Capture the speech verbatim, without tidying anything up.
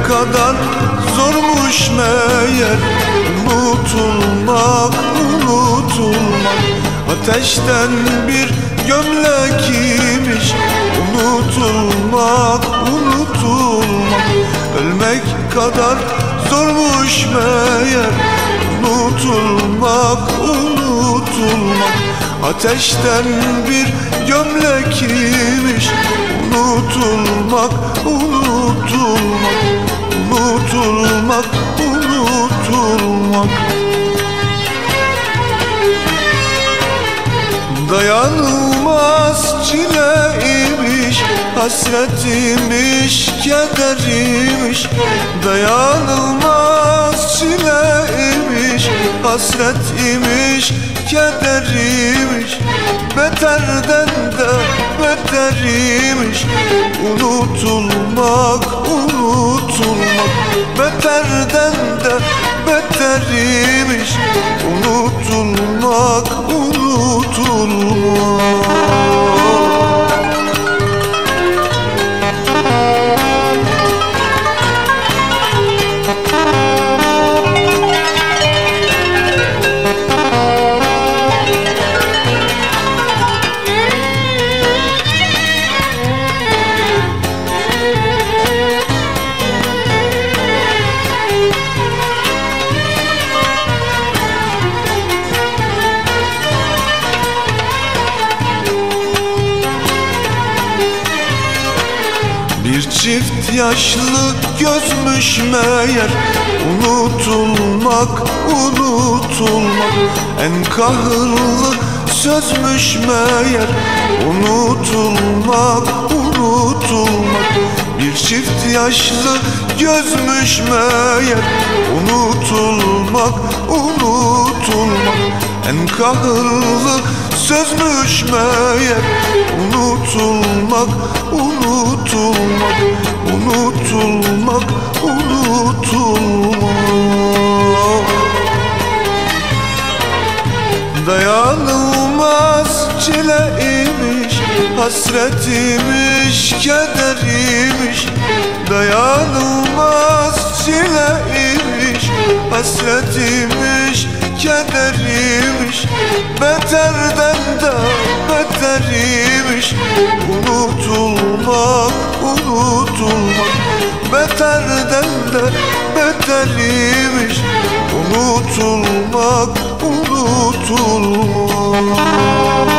kadar zormuş meğer unutulmak, unutulmak. Ateşten bir gömlek imiş unutulmak, unutulmak. Ölmek kadar zormuş meğer unutulmak, unutulmak. Ateşten bir gömlek imiş unutulmak, unutulmak. Unutulmak, unutulmak. Dayanılmaz çileymiş, hasretiymiş, kederiymiş. Dayanılmaz çileymiş, hasretiymiş, kederiymiş. Beterden de beteriymiş unutulmak, unutulmak. Beterden de beteriymiş unutulmak, unutulmak. Bir çift yaşlı gözmüş meğer unutulmak, unutulmak. En kahırlı sözmüş meğer unutulmak, unutulmak. Bir çift yaşlı gözmüş meğer unutulmak, unutulmak. En kahırlı sözmüş meğer unutulmak, unutulmak. Unutulmak, unutulmak. Dayanılmaz çileymiş, hasretiymiş, kederiymiş. Dayanılmaz çileymiş, hasretiymiş, kederiymiş. Beterden de beteriymiş unutulmak, unutulmak. Beterden de beteriymiş unutulmak, unutulmak.